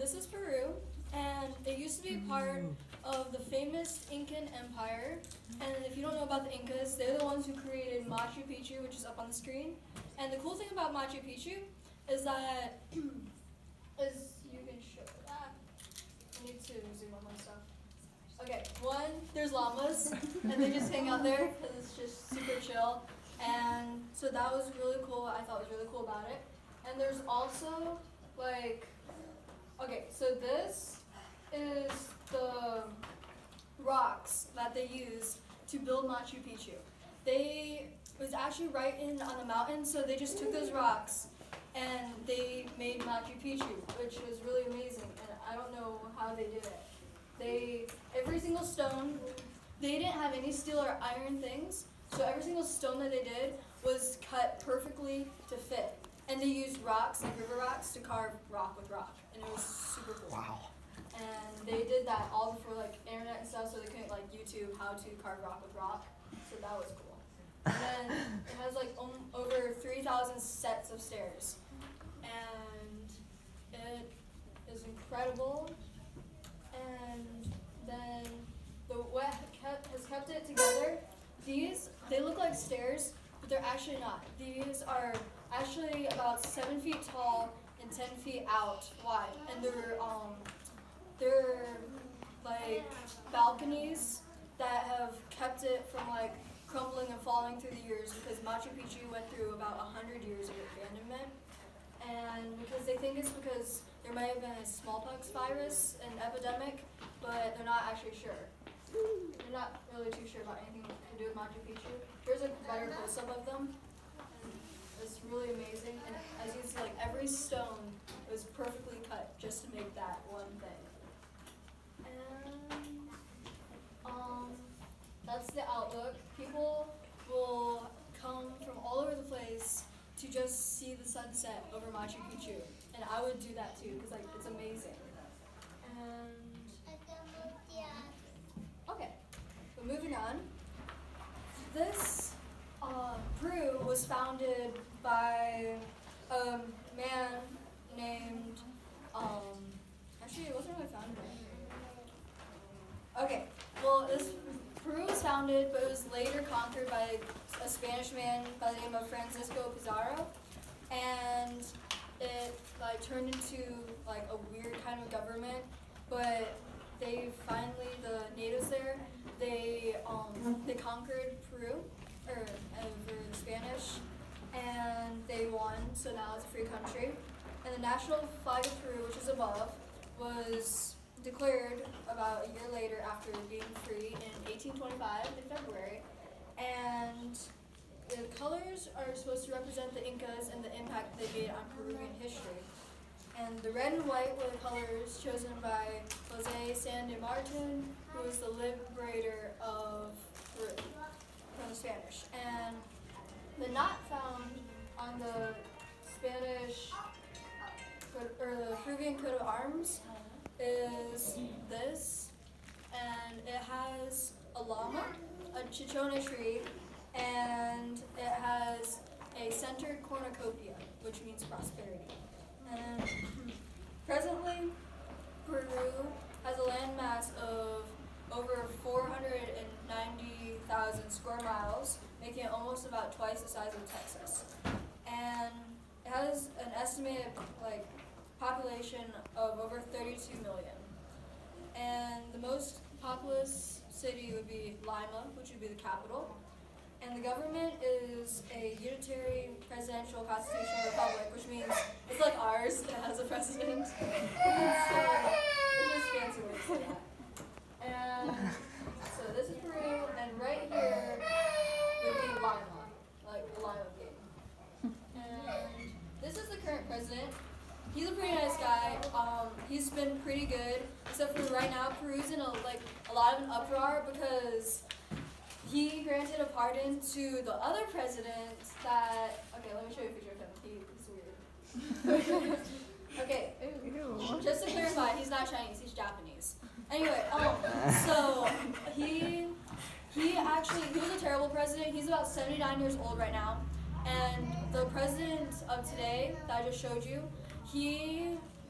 this is Peru, and it used to be part of the famous Incan Empire. And if you don't know about the Incas, they're the ones who created Machu Picchu, which is up on the screen. And the cool thing about Machu Picchu is that, is you can show that. I need to zoom on my stuff. Okay, one, there's llamas, and they just hang out there because it's just super chill. And so that was really cool. I thought was really cool about it. And there's also like, okay, so this is the rocks that they use to build Machu Picchu. It was actually right on the mountain, so they just took those rocks and they made Machu Picchu, which was really amazing. And I don't know how they did it. Every single stone, they didn't have any steel or iron things, so every single stone that they did was cut perfectly to fit. And they used rocks, like river rocks, to carve rock with rock. And it was super cool. Wow. And they did that all before like internet and stuff, so they couldn't like YouTube how to carve rock with rock. So that was cool. And then it has like over 3,000 sets of stairs. And it is incredible. And then what has kept it together, they look like stairs, but they're actually not. These are actually about 7 feet tall and 10 feet out wide, and they're like balconies that have kept it from like crumbling and falling through the years, because Machu Picchu went through about 100 years of abandonment, and because they think it's because there might have been a smallpox virus, an epidemic, but they're not actually sure. They're not really too sure about anything to do with Machu Picchu. Here's a better close-up of them. And it's really amazing. And as you can see, like every stone was perfectly cut just to make that one thing. And that's the outlook. People will come from all over the place to just see the sunset over Machu Picchu. And I would do that too, because like it's amazing. And okay, but moving on. This Peru was founded by a man named, actually it wasn't really founded. Okay, well Peru was founded, but it was later conquered by a Spanish man by the name of Francisco Pizarro, and it like turned into like a weird kind of government, but they finally, the natives there, they conquered Peru, over the Spanish, and they won, so now it's a free country. And the national flag of Peru, which is above, was declared about a year later after being free in 1825 in February. And the colors are supposed to represent the Incas and the impact they made on Peruvian history. And the red and white were the colors chosen by Jose San de Martin, who was the liberator of Peru from the Spanish. And the knot found on the Spanish, or the Peruvian coat of arms is this, and it has a llama, a chichona tree, and it has a centered cornucopia, which means prosperity. And presently, Peru has a landmass of over 490,000 square miles, making it almost about twice the size of Texas. And it has an estimated population of over 32 million. And the most populous city would be Lima, which would be the capital. And the government is a unitary presidential constitutional republic, which means it's like ours, it has a president. So it's just fancy way to say that. And so this is Peru, and right here would be Lima, like Lima Gate. And this is the current president. He's a pretty nice guy. He's been pretty good, except for right now Peru's in a lot of an uproar because he granted a pardon to the other president that, okay, let me show you a picture of him. He's weird. Okay, just to clarify, he's not Chinese, he's Japanese. Anyway, so he was a terrible president. He's about 79 years old right now. And the president of today that I just showed you, he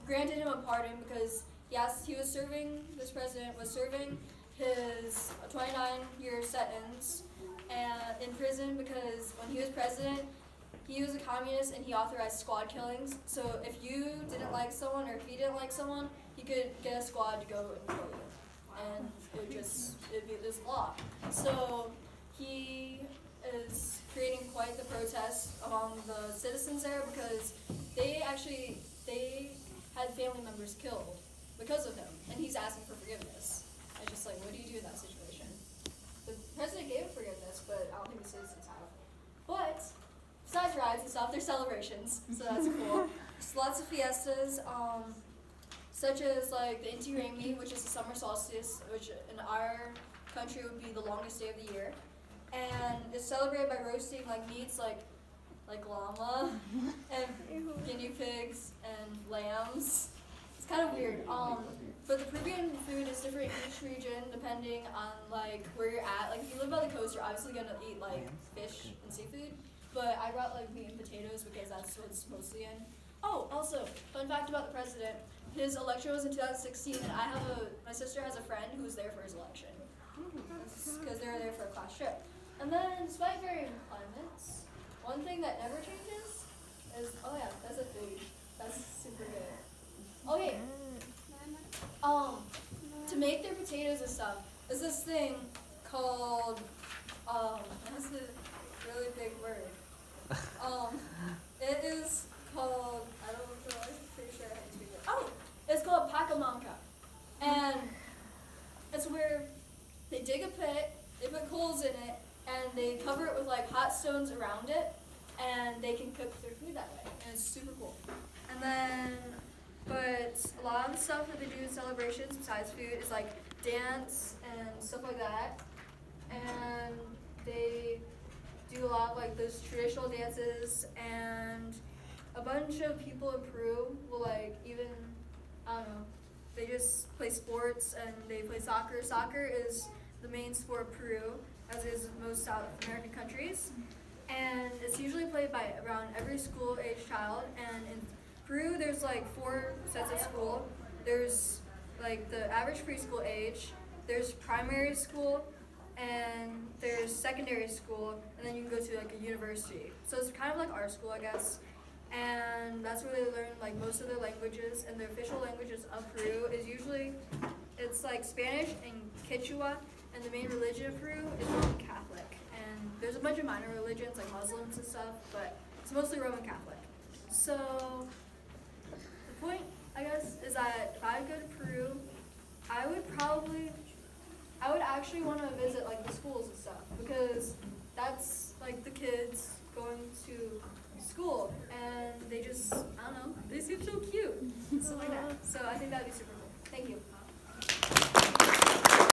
granted him a pardon because this president was serving his 29-year sentence and in prison because when he was president, he was a communist and he authorized squad killings. So if you didn't like someone or if he didn't like someone, he could get a squad to go and kill you. And it'd be this law. So he is creating quite the protest among the citizens there because they had family members killed because of him, and he's asking for forgiveness. I just like, what do you do in that situation? The president gave him forgiveness, but I don't think the citizens have. But besides rides and stuff, there's celebrations, so that's cool. There's lots of fiestas, such as like the Inti Raymi, which is the summer solstice, which in our country would be the longest day of the year. And it's celebrated by roasting like meats like llama and guinea pigs and lambs. It's kind of weird. But the Peruvian food is different in each region depending on like where you're at. Like if you live by the coast, you're obviously gonna eat like fish and seafood. But I brought like meat and potatoes because that's what it's mostly in. Oh, also, fun fact about the president. His election was in 2016, and my sister has a friend who was there for his election. Because they were there for a class trip. And then, despite varying climates, one thing that never changes is, oh yeah, that's a food. That's super good. Okay. To make their potatoes and stuff, there's this thing called, that's a really big word. It is called, I don't know, I'm pretty sure I had to speak it. Oh, it's called pacamanca. And it's where they dig a pit, they put coals in it, and they cover it with like hot stones around it, and they can cook their food that way. And it's super cool. And then, but a lot of the stuff that they do in celebrations besides food is like dance and stuff like that. And they do a lot of like those traditional dances, and a bunch of people in Peru will like even, I don't know, they just play sports and they play soccer. Soccer is the main sport of Peru, as is most South American countries. And it's usually played by around every school age child. And in Peru, there's like 4 sets of school. There's like the average preschool age, there's primary school, and there's secondary school, and then you can go to like a university. So it's kind of like our school, I guess. And that's where they learn like most of their languages, and the official languages of Peru is usually, it's like Spanish and Quechua, and the main religion of Peru is Roman Catholic. And there's a bunch of minor religions like Muslims and stuff, but it's mostly Roman Catholic. So the point, I guess, is that if I go to Peru, I would actually want to visit like the schools and stuff, because that's like the kids going to school, and they just, I don't know, they seem so cute, stuff like that. So I think that'd be super cool. Thank you.